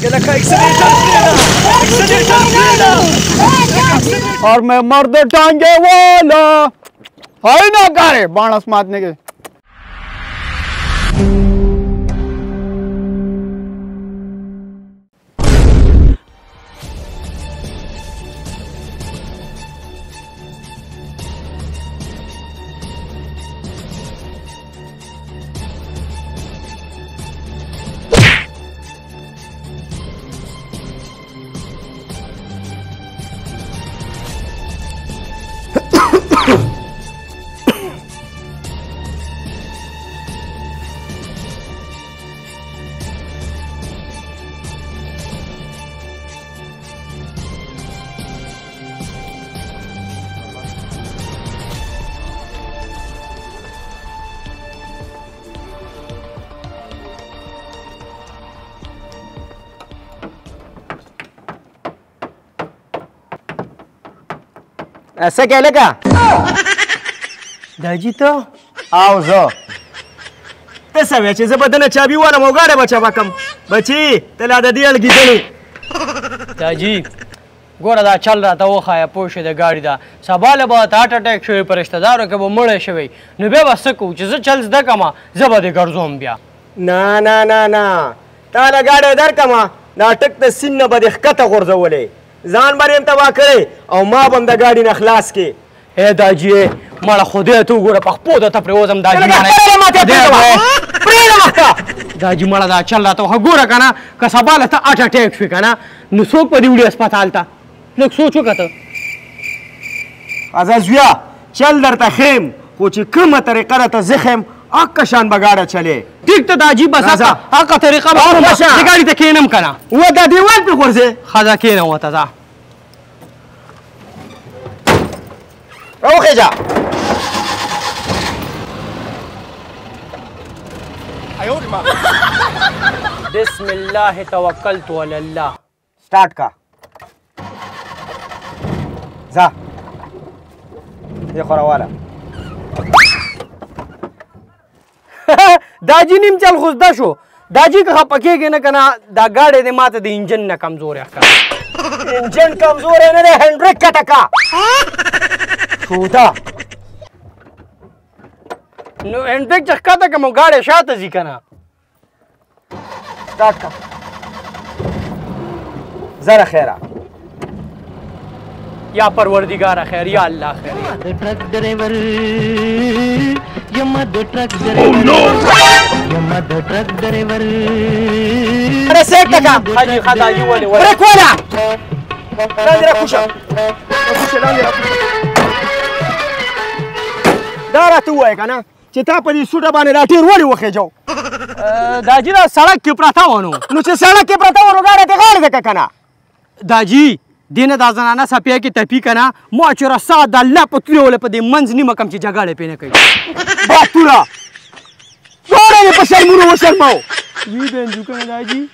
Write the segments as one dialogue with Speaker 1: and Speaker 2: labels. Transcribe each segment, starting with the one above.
Speaker 1: और मैं मर्द टांगे वाला है ना करे बाणस मारने के।
Speaker 2: ऐसे केलं का
Speaker 1: दाजी तो
Speaker 2: आओ जो ते सव्याचे बदन चाबी वाला मोगाड़े बचा बाकम बची तेला दियल गिदनी
Speaker 1: दाजी गोरा दा चल रहा था वो खाया पोशे दे गाड़ी दा सवाल बात हार्ट अटैक शोई पर रिश्तेदारों के वो मुड़े शोई नुबे बस कुछ से चल द कमा जबदे गर्जोम बिया
Speaker 2: ना ना ना ना ताला गाड़े दर कमा नाटक ते सिन्न बदे खता गोरजवले जान बारे तबा करे और मां बंदा गाड़ी न खलास के
Speaker 1: ए दाजी माला खुदे तू गोरा पखपो दा तपरे ओजम दाजी दाजी माला दा चल रहा था गोरा काना का सवाल था हार्ट अटैक शोई काना नुसोक पदी उड़ी अस्पताल था लोग सोचो का तो
Speaker 2: अज़ाज़िया चल दर तखेम कुछ कम तरीका रहा ज़ख़म आकशान बगाड़ा चले
Speaker 1: ठीक तो दाजी बस आका तरीका गाड़ी तक केनम कना
Speaker 2: वो दा दीवार पे खुरसे
Speaker 1: खाजा केना हुआ था
Speaker 2: ओके जा
Speaker 1: बिस्मिल्लाह तवक्कलतु अलल्लाह
Speaker 2: स्टार्ट का जा ये खोरा वाला
Speaker 1: दाजी निम चल खुशदा शो दाजी का पकेगे न कना दा गाड़े दे माते दे इंजन न कमजोर है
Speaker 2: इंजन कमजोर है ना हैंड्रिक का टका छोटा
Speaker 1: नो हैंड्रिक चक्का तक मो गाड़े शात जी कना
Speaker 2: स्टार्ट का जरा खैरा
Speaker 1: या परवरदिगार खैर या अल्लाह खैर
Speaker 3: ट्रक ड्राइवर यमद ट्रक ड्राइवर यमद ट्रक ड्राइवर
Speaker 2: अरे सेक टका
Speaker 1: हाजी खादा यू वाले
Speaker 2: ब्रेक वाला लांदरा कुशा लांदरा दारा तू है का ना चिता पदी सुटा बाने लाठी रोड़ी वखे जाओ
Speaker 1: दाजी दा सड़क के प्रथा वनो
Speaker 2: नु से सड़क के प्रथा वनो गाड़े ते कना
Speaker 1: दाजी दिन दाजनाना सपिया की तपी कना मोचरा सादा लपतले वाले पदे मंजनी मकम की जगाड़े पे न कई
Speaker 2: बातुरा जोरे ने पशर मुरो वशर माओ
Speaker 1: वी बेन दुकान दाजी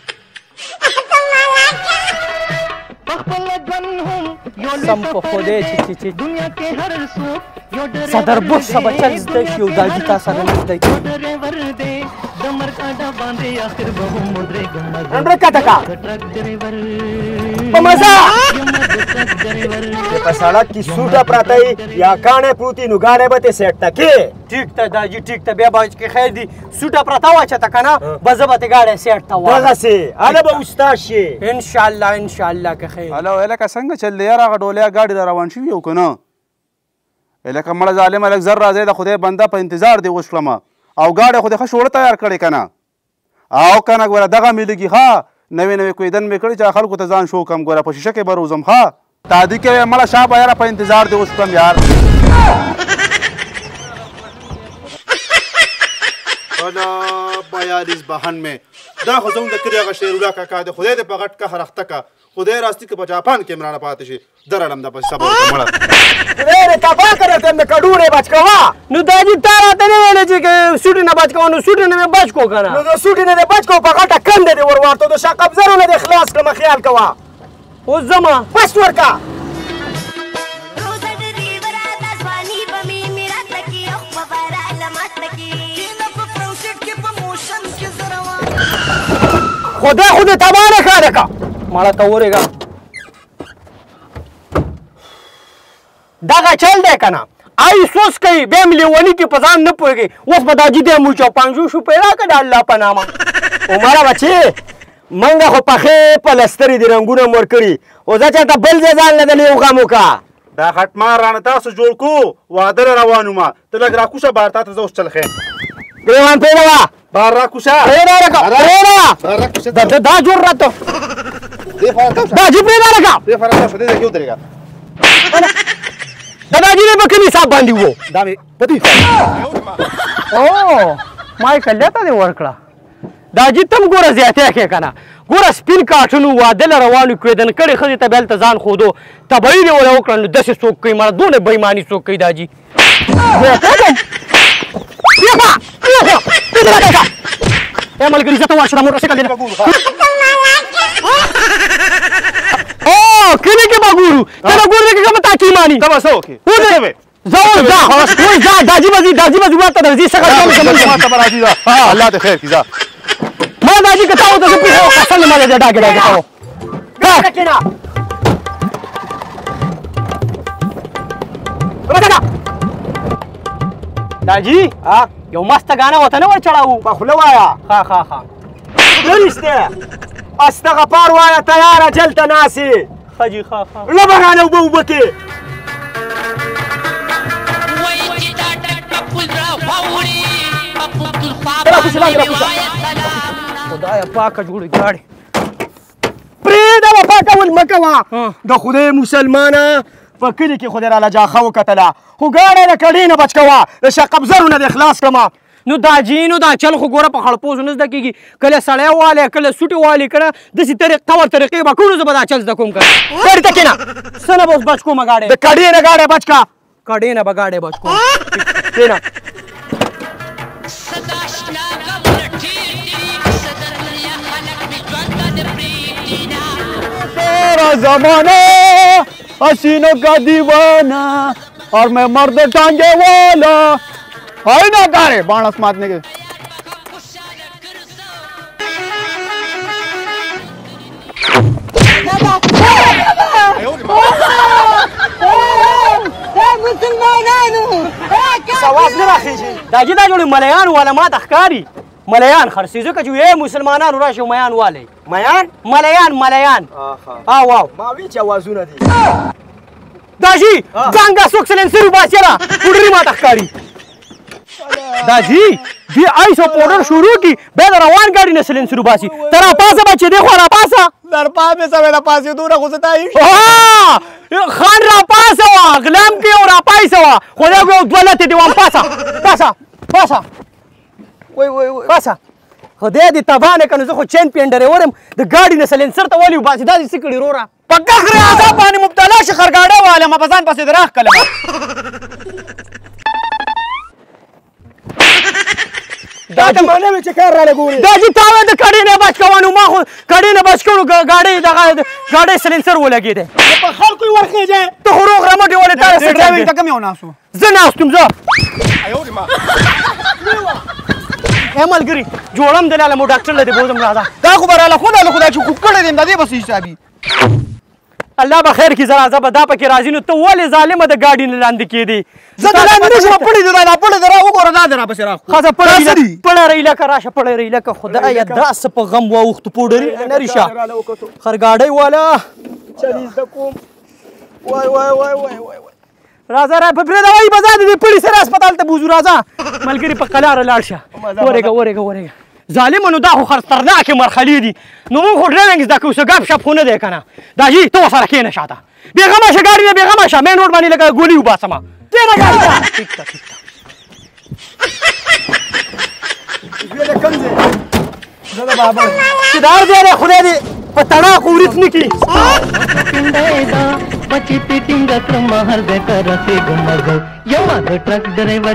Speaker 1: संप खोदे ची
Speaker 3: दुनिया के हर सुख यो
Speaker 1: सदर बुश सब चल दे शिव दाजी का सर दे
Speaker 3: ड्राइवर दे दमर काटा बांधे आखिर बहु मुद्रे गमर
Speaker 2: अंदर का टका
Speaker 3: ट्रक ड्राइवर
Speaker 2: मजा
Speaker 3: ट्रक ड्राइवर
Speaker 2: ये सड़क की सूटा प्रातई या काने पूती नुगाड़े बते सेट टके
Speaker 1: ठीक था दाजी ठीक था बेबाज के खैर दी सूटा प्रथा वाचा तकना बजबते गाड़े सेट था
Speaker 2: दगा से अले बा उस्ताद शे
Speaker 1: इंशाल्लाह के खैर
Speaker 4: हेलो एला का संग चल दे यार डोलिया गाड़ी रोان شي یو کنه एला का مړه ظالم الک زر راځي د خدای بنده په انتظار دی وشلمه او गाड़ी خدای خښوړ تیار کړي کنه او کنه ګوره دغه ملګي ها نوې کوئی دن میکړي چې خلکو ته ځان شو کم ګوره په شیشه کې بروزم ها تادی کې مړه شابه یار په انتظار دی وشلم یار ولا 42 بهن में دا خو زموږ د کریغه شیرولا کاکا د خدای د پغټ کا هرخته کا خدای راستی کې په جاپان کې مرانه پاتې شي درالم د په صبر کومړه
Speaker 2: रे तपा करे ते में कड़ूरे बचकवा
Speaker 1: नु दाजी तारा तने वेले जी के सूटी न बचकवा नु सूटी ने में बचको करा
Speaker 2: नु सूटी ने बचको पकाटा कंदे दे वरवार तो शाकब जरो ने इखलास का ख्याल कवा
Speaker 1: ओ जमा
Speaker 2: बस वरका
Speaker 1: خدای خو دې تباه نه کړه لکه مړه ته ورېږه دغه چل دی که نه آی سوس کوي بیا مې لیوني کې په ځان نه پوهېږي اوس به دا جدي موچ او 500 پیدا کړه د الله په نامه
Speaker 2: عمره بچې منګه خو پخې پلسترې دي رنګونه مور کړي خو زه چېرته بل ځای ځان له دلې وغم وکړه
Speaker 4: دا خټمار رانه تاسو جوړ کو واده له روان وم ته لږ راکوشه بار تا ته زه اوس چل ښیم
Speaker 2: ګرېوان پرېږده
Speaker 4: بار راکوشه
Speaker 2: پرېږده لکه پرېږده دا جوړ راته دا جي پرېږده لکه
Speaker 4: دې فرق شو دې ځای کې ودرېږه
Speaker 2: دا داجي دې په کوم حساب باندې وو
Speaker 4: دا مې په دې
Speaker 1: او ما یې کلیه ته دې ورکړه دا جي تم ګوره زیاتې کې که نه ګوره سپین کاټونو واده له روانو کېدن کړې ښځې ته بیا هلته ځان ښودو تبعي دې وله وکړه نو داسې څوک کوي مړه دونه بېایماني څوک کوي دا جي ملګري زه ته ورشم موټرسایکل دې کله کې به ګورو کله ګورو کې کومه تا کې مانی
Speaker 4: ته به څه وکړې
Speaker 1: زه داجي به ورته درځي څنګه
Speaker 4: ما ته به راځي ځه الله دې خیر کړي ځه
Speaker 1: ما داجي که تا ورته زه پېښه قسم دې ما دې ډاګې ډاګې کوو داجي یو مسته ګانه ورته نه ور چړاوو
Speaker 2: په خوله وایه
Speaker 1: ښه
Speaker 2: درسته استغفار وایه تیاره جلته ناسې
Speaker 1: ښه جي ښه
Speaker 2: لبه رانه اوبه کې
Speaker 1: خدایه پاکه جوړې ګاډې
Speaker 2: پرېږده به پاکه ول مه کوه د خدای مسلمانه په کلي کې خو دې راله جاخه وکتله خو ګاډی د کډې نه بچ کوه د شقبزرو نه دې خلاص کړمه
Speaker 1: نو دا جي نو دا چل خو ګوره په خړپوزو نه زده کېږي کله سړی والی کله سوټې والي کړه داسې طور طریقې به کړو زه به دا چل زده کوم که
Speaker 2: ګاډي ته کښېنه
Speaker 1: څه نه به اوس بچ کومه ګاډی
Speaker 2: د کډې نه ګاډی بچ کا
Speaker 1: کډې نه به ګاډی بچ کوم
Speaker 2: کښېنه
Speaker 1: तेरा जमाना हसीनों का दीवाना और मैं मर्द टांगे वाला है ना गारे बाणस मारने के
Speaker 2: سواس نه راخېږي
Speaker 1: دا جي دا جوړې ملیان والا ما ته ښکاري ملیان خرڅي ځکه چې ای مسلمانانو راشي میان والی
Speaker 2: میان
Speaker 1: ملیان واو
Speaker 2: ما وی چې اوازونه دي
Speaker 1: دا جي څنګه څوک سلنسر وباسي را پوډري ما ته ښکاري دا جي دی آیسو پوډر شروع کی بیا د روان ګاډي نه سلنسر وباسي تر پاسه بچې دی خو را پاسه
Speaker 2: در پاسه سوي را پاسه دوره خو زتا
Speaker 1: خان را پاسه وا غلام کې او را پایسه وا خدای کو دولت دی وان پاسه وای پاسه خدای دې تبانه کنه زه خو چین پینډره ورم د ګاډي نه سلنسر ته ولي وباسي دا دې سکړي رورا
Speaker 2: پکه خره عذاب باندې مبتلا شي خرګاډه واله ما بزان پسې دراخ کلمه دا ته مانه مې چې کار را لګوري
Speaker 1: دا چې تاوه د کډې نه بچ کوانو ما خو کډې نه بچ کړو ګاډۍ سلنسر ولګېدی
Speaker 2: په خلکو یې ورخېږې
Speaker 1: ته خو روغ رمټې ولې تا
Speaker 2: ډرایوینګ ته کوم یو ناسو
Speaker 1: زه ناست یم زه ای ملګري جوړم دلاله مو ډاکټر له دې بوزم راځه
Speaker 2: دا خو به راله خدای له خدای چې کوک کړی دی د دې بس حسابي
Speaker 1: الله به خیر کړي زه راځه به دا پکې راځي نو ته ولې ظالمه د ګاډي نه لاندې کېدې
Speaker 2: زه د لاندې نشم پړې دی دا پړې دی را وګوره دا دی را پسې راخو
Speaker 1: ښځه پړه رایلکه راشه پړه رایلکه خدایه داسې په غم واوښتو پوډري نري شه خرګاډۍ والا
Speaker 2: چلی زده کوم وای
Speaker 1: راځه را په پرېږده وایي به زه د دې پړي سره هسپتال ته بوځو راځه ملګري په قلاره لاړ شه ورېږه ظالمه نو دا خو خطرناکې مرحلې دي نو موږ خو ډرایوینګ زده کوو څه ګپ شپ خو نه دی که نه دا جي ته ورسره کښېنه شاته بېغمه شه ګاډي نه بېغمه شه مین روډ باندې لکه ګولي وباسمه کښېنه ګاډي ته ټیک ده
Speaker 2: زه د بابا
Speaker 1: چې دا هر ځای دی خدای دې په تڼاکو ورېڅ نه کړي
Speaker 3: पची पिटिंग क्रम हर दे करते गमग यमद ट्रक ड्राइवर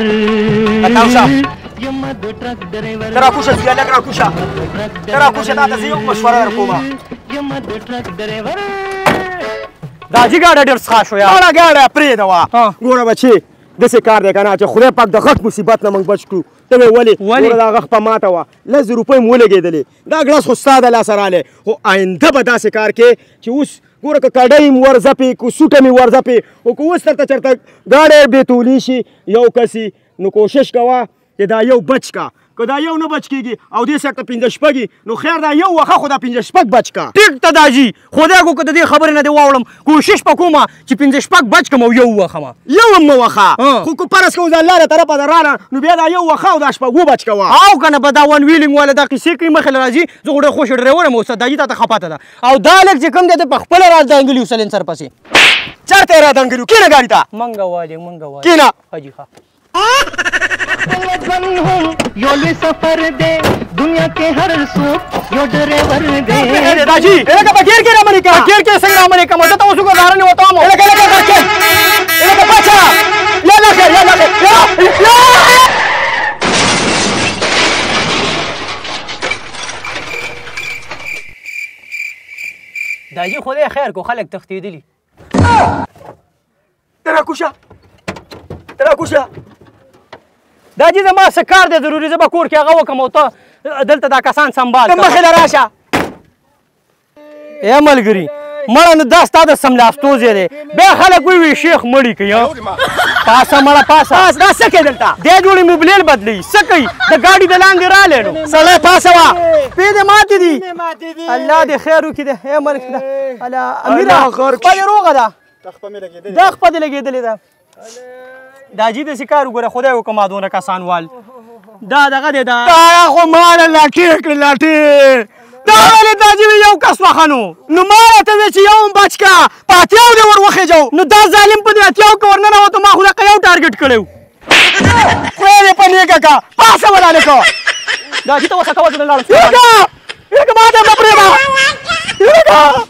Speaker 3: यमद ट्रक ड्राइवर
Speaker 2: ترى كوشة زيادة ترى كوشة تاتا زيو مشوره درکوما
Speaker 3: यमद ट्रक ड्राइवर
Speaker 1: دا جي ګاډی ډېر څښا شو یار
Speaker 2: اړه ګاډی پرېږده وا ګوره بچې داسې کار دی که نه چې خدای پاک د غټ مصیبت نه موږ بچ کړو ته مې
Speaker 1: ولې؟
Speaker 2: ولې دا غږ په ماته وه 10 روپۍ مې ولګېدلې دا ګلاس خو ستا د لاسه رالی خو آینده به داسې کار کې چې اوس ګوره که کډۍ مې ورځپې که سوټه مې ورځپې خو که اوس درته چېرته ګاډی بېتولي شي یو کسي نو کوشش کوه چې دا یو بچ کا که دا یو نه بچ کېږي او دې سر ته 5 شپږ نو خیر دا یو وخه خو دا 5 شپږ بچ کا
Speaker 1: ټیک ته داجي خدای کو که د دې خبرې نه دې واوړم کوشش به کومه چې 5 شپږ بچ کم او یو وخمه
Speaker 2: یو هم نه وخه خو که فرض کوو د الله له طرفه د رانه نو بیا دا یو وخه او دا شپږ وبچ کوه
Speaker 1: او که نه به دا ون ویلینګ والا دا کیسې کوي مخې له راځي زه خو ډېر خوش ډریور یم استاد داجي تا ته خپاته ده او دا لږ چې کوم دی ته په خپله رادنګلي یو سلنسر پسې
Speaker 2: چېرته یې رادنګلي کېنه ګاډي ته
Speaker 1: منګه والې منګه والې
Speaker 2: کېنه
Speaker 1: حاجي ښه
Speaker 3: यो ले सफर दे दुनिया के हर सू यो ड्राइवर दे
Speaker 2: दाजी एला का बगैर के रामने का बगैर के संग रामने का मजा तो उसको धारण नहीं होता हम एला का पाछा ला
Speaker 1: दाजी خدای خیر کو خلک تختیدلی
Speaker 2: तेरा कुशा
Speaker 1: داجي زما څه کار دی ضروري زه به کور کې هغه وکړم او ته دلته دا کسان سنبال
Speaker 2: ته مخې له راشه
Speaker 1: ای ملګري مړه نو دا ستا د سملاستو ځای دی بیا خلک وایي شیخ مړي کوي پاسه مړه پاسه
Speaker 2: دا څه کوي دلته
Speaker 1: دې جوړې موبلیل بدلوي څه کوي د ګاډي د لاندې رالی نو
Speaker 2: سړی پاسه وه
Speaker 1: پې دې ماتې دي الله دې خیر وکړي دی ای ملک الله امیره خپه دې روغه ده دا خپه دې لګېدلې ده داجي داسې کار وګوره خدای وکړه ما دونه کسان وال دا دغه دی دا
Speaker 2: خو ماله لاټې کړې لاټې
Speaker 1: دا ولې داجي یو کس وخه نو
Speaker 2: ما راته وې چې یو هم بچ کا په اتیاو دې ور وخېجو
Speaker 1: نو دا ظالم په دې اتیاو کې ورننوتو ما خو دقه یو ټارګېټ کړی و
Speaker 2: خدای دې په نیکه کا پاسه ولالکه
Speaker 1: داجي ته وسه کوه زه لاړم
Speaker 2: ما ته مه پرېږده